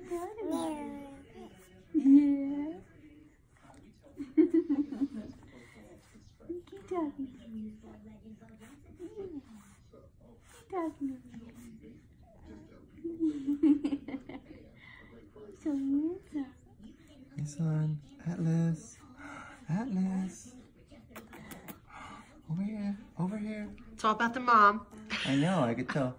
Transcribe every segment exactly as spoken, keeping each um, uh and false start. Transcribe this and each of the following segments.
proud of you. Yeah. Keep talking to me. Yeah. Keep talking to me. So handsome. Hey son, Atlas. Atlas. Over here, over here. It's all about the mom. I know, I could tell.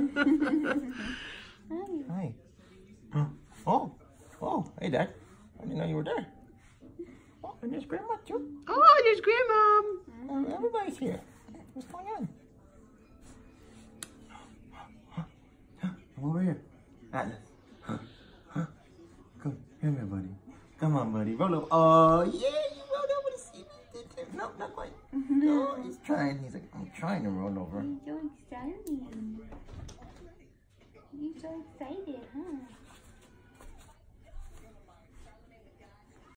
Hi. Hi. Oh, oh, hey Dad. I didn't know you were there. Oh, and there's Grandma too. Oh, there's grandmom. Oh, everybody's here. What's going on? Come over here. Atlas. Come, come here, buddy. Come on, buddy. Roll over. Oh, yeah, you rolled over to see me, did you? No, not quite. No, he's trying. He's like, I'm trying to roll over. You're so excited. You're so excited, huh?